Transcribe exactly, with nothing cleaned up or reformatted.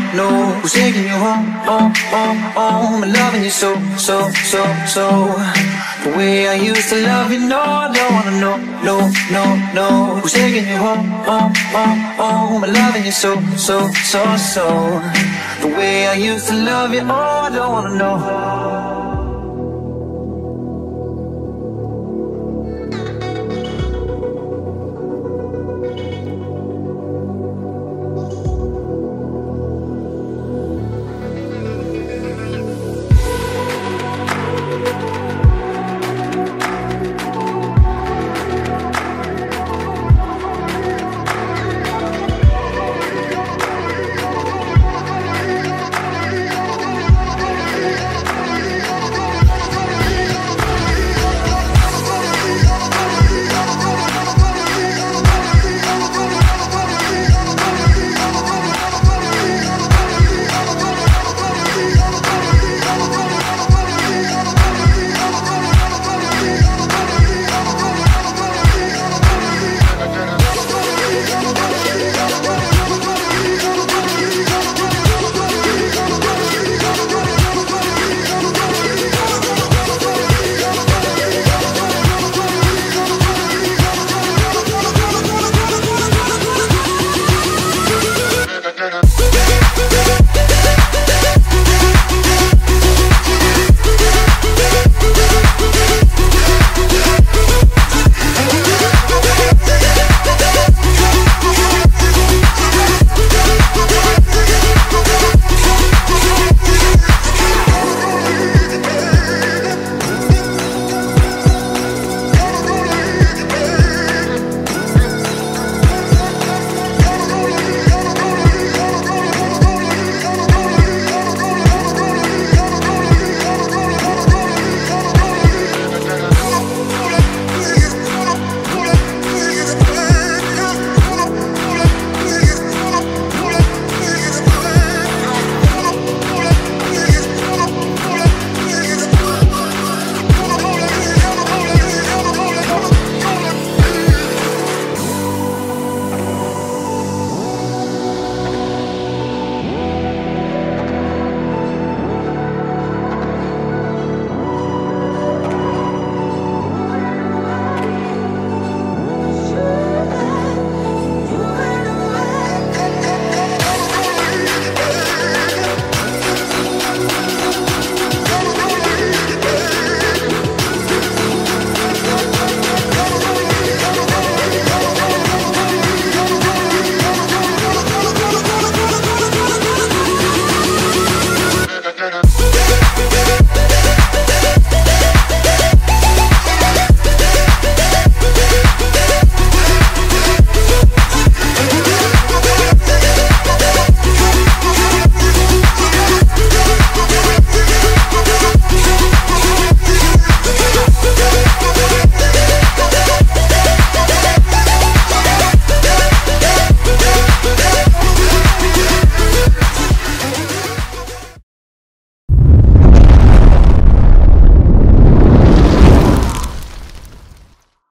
no. Who's taking you home, home, home, home, and loving you so, so, so, so. The way I used to love you, no, I don't wanna know, no, no, no. Who's taking you home, home, home, home, and loving you so, so, so, so. The way I used to love you, oh, I don't wanna know.